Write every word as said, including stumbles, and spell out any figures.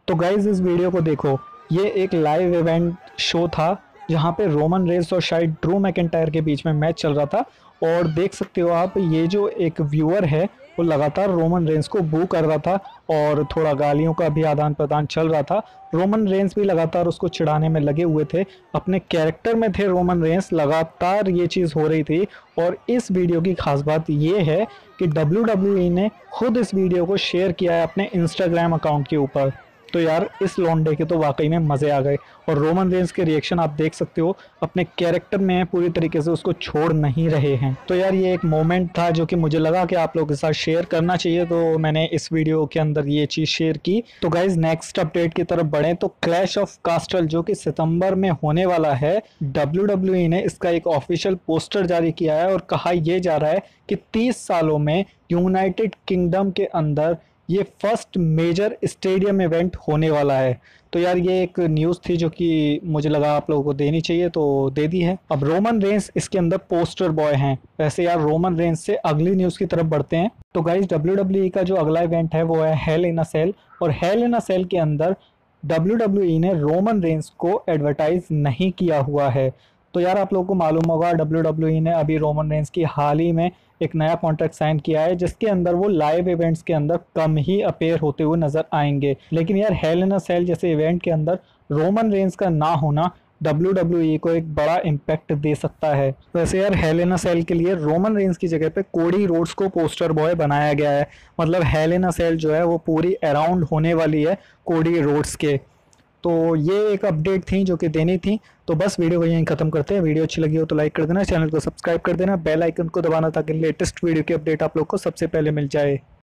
तो गाइज इस वीडियो को देखो, ये एक लाइव इवेंट शो था जहाँ पे रोमन रेंस और शायद ड्रू मैकिंटायर के बीच में मैच चल रहा था। और देख सकते हो आप, ये जो एक व्यूअर है वो लगातार रोमन रेंस को बू कर रहा था और थोड़ा गालियों का भी आदान प्रदान चल रहा था। रोमन रेंस भी लगातार उसको चिढ़ाने में लगे हुए थे, अपने कैरेक्टर में थे रोमन रेंस, लगातार ये चीज़ हो रही थी। और इस वीडियो की खास बात ये है कि डब्ल्यू डब्ल्यू ई ने खुद इस वीडियो को शेयर किया है अपने इंस्टाग्राम अकाउंट के ऊपर। तो यार इस लॉन्डे के तो वाकई में मज़े आ गए। और रोमन रेंस के रिएक्शन आप देख सकते हो, अपने कैरेक्टर में पूरी तरीके से उसको छोड़ नहीं रहे हैं। तो यार ये एक मोमेंट था जो कि मुझे लगा कि आप लोगों के साथ शेयर करना चाहिए, तो मैंने इस वीडियो के अंदर ये चीज़ शेयर की। तो गाइज नेक्स्ट अपडेट की तरफ बढ़ें तो क्लैश ऑफ कास्टल जो कि सितंबर में होने वाला है, डब्ल्यू डब्ल्यू ई ने इसका एक ऑफिशियल पोस्टर जारी किया है और कहा यह जा रहा है कि तीस सालों में यूनाइटेड किंगडम के अंदर ये फर्स्ट मेजर स्टेडियम इवेंट होने वाला है। तो यार ये एक न्यूज़ थी जो कि मुझे लगा आप लोगों को देनी चाहिए, तो दे दी है। अब रोमन रेंस इसके अंदर पोस्टर बॉय हैं। वैसे यार रोमन रेंस से अगली न्यूज़ की तरफ बढ़ते हैं। तो गाइज डब्ल्यू डब्ल्यू ई का जो अगला इवेंट है वो है हेल इन अ सेल, और हेल इन अ सेल के अंदर डब्ल्यू डब्ल्यू ई ने रोमन रेंस को एडवर्टाइज नहीं किया हुआ है। तो यार आप लोगों को मालूम होगा, डब्ल्यू डब्ल्यू ई ने अभी रोमन रेंस की हाल ही में एक नया कॉन्ट्रैक्ट साइन किया है जिसके अंदर वो लाइव इवेंट्स के अंदर कम ही अपेयर होते हुए नजर आएंगे। लेकिन यार हेल इन अ सेल जैसे इवेंट के अंदर रोमन रेंस का ना होना डब्ल्यू डब्ल्यू ई को एक बड़ा इम्पैक्ट दे सकता है। वैसे यार हेल इन अ सेल के लिए रोमन रेंस की जगह पे कोडी रोड्स को पोस्टर बॉय बनाया गया है। मतलब हेल इन अ सेल जो है वो पूरी अराउंड होने वाली है कोडी रोड्स के। तो ये एक अपडेट थी जो कि देनी थी। तो बस वीडियो को यहीं खत्म करते हैं। वीडियो अच्छी लगी हो तो लाइक कर देना, चैनल को सब्सक्राइब कर देना, बेल आइकन को दबाना ताकि लेटेस्ट वीडियो की अपडेट आप लोग को सबसे पहले मिल जाए।